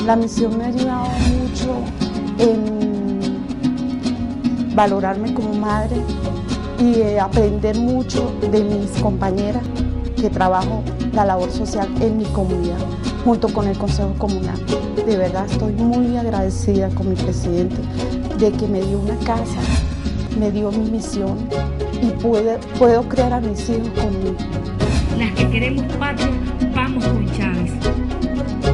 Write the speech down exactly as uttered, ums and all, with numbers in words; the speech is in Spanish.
La misión me ha ayudado mucho en valorarme como madre y eh, aprender mucho de mis compañeras que trabajo la labor social en mi comunidad, junto con el Consejo Comunal. De verdad estoy muy agradecida con mi presidente de que me dio una casa, me dio mi misión y puede, puedo criar a mis hijos conmigo. Las que queremos patria, vamos con Chávez.